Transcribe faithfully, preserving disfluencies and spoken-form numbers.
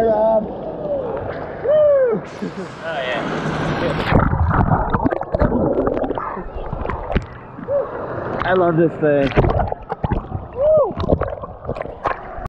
Bye, Rob. Woo! Oh yeah. I love this thing.